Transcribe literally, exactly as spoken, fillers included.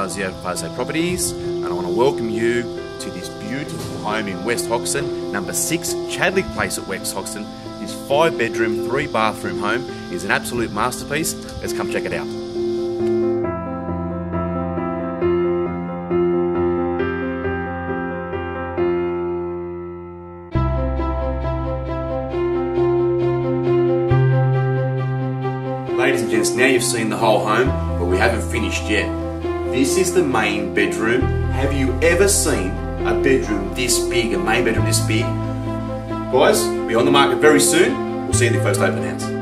Fazio Fazio Properties, and I want to welcome you to this beautiful home in West Hoxton, number six Chadley Place at West Hoxton. This five bedroom, three bathroom home is an absolute masterpiece. Let's come check it out. Ladies and gents, now you've seen the whole home, but we haven't finished yet. This is the main bedroom. Have you ever seen a bedroom this big, a main bedroom this big? Guys, we'll be on the market very soon. We'll see you in the first open house.